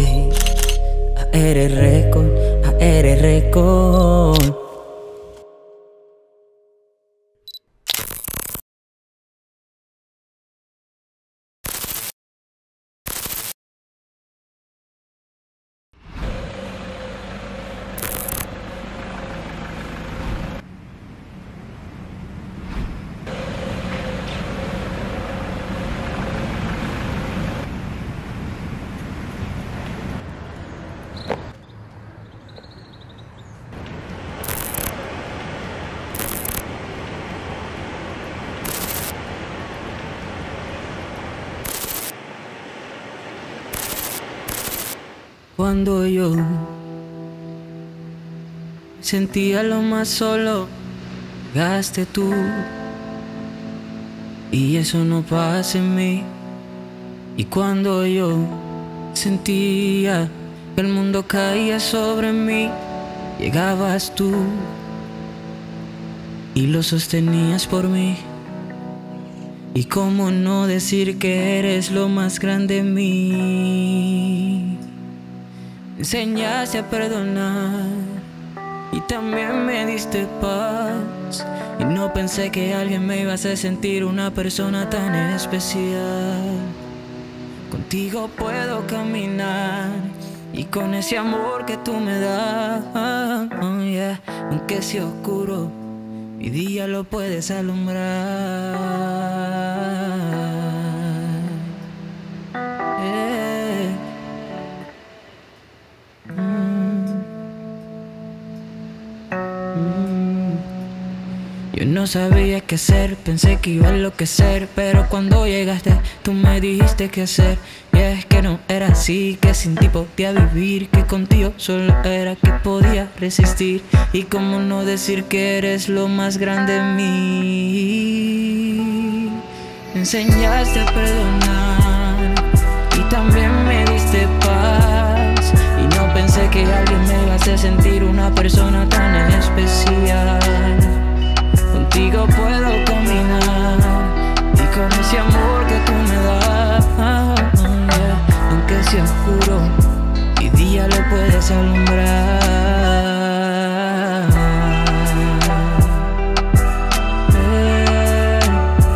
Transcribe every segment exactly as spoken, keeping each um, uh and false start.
ey. A R Record, A R Record. Cuando yo sentía lo más solo, llegaste tú, y eso no pasa en mí. Y cuando yo sentía que el mundo caía sobre mí, llegabas tú y lo sostenías por mí. Y cómo no decir que eres lo más grande en mí. Me enseñaste a perdonar y también me diste paz. Y no pensé que alguien me iba a hacer sentir una persona tan especial. Contigo puedo caminar y con ese amor que tú me das, oh yeah, aunque sea oscuro, mi día lo puedes alumbrar. Yo no sabía qué hacer, pensé que iba a enloquecer, pero cuando llegaste tú me dijiste qué hacer. Y es que no era así, que sin ti podía vivir, que contigo solo era que podía resistir. Y cómo no decir que eres lo más grande en mí. Me enseñaste a perdonar y también me diste paz. Y no pensé que alguien me iba a hacer sentir una persona tan especial. Contigo puedo caminar y con ese amor que tú me das, yeah, aunque sea oscuro, mi día lo puedes alumbrar. Yeah.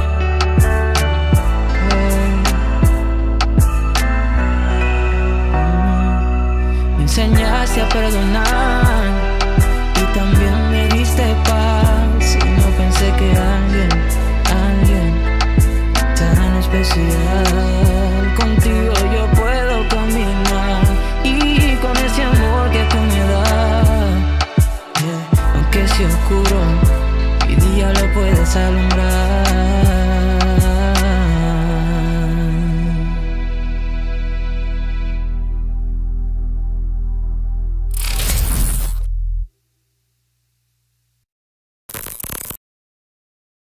Yeah. Me enseñaste a perdonar y también me diste paz. Pensé que alguien, alguien tan especial. Contigo yo puedo caminar y con ese amor que tú me das, yeah, aunque sea oscuro, mi día lo puedes alumbrar.